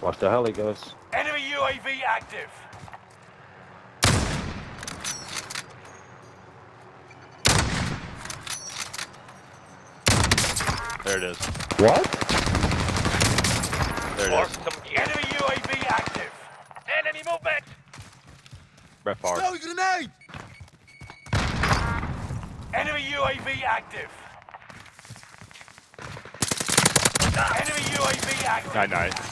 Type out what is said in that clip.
Watch the heli, guys. Enemy UAV active. There it is. What? There it is. Enemy UAV active. Enemy movement. Ref hard. Throw a grenade! Enemy UAV active. Enemy UAV active. Night night.